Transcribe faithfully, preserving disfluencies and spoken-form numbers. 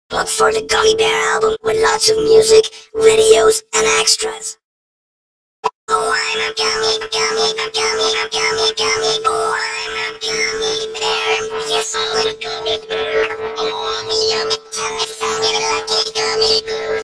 Look for the Gummy Bear album with lots of music, videos, and extras. Oh, I'm a gummy, gummy, gummy, gummy, gummy, gummy. Oh, I'm a gummy bear. Yes, I'm a gummy bear.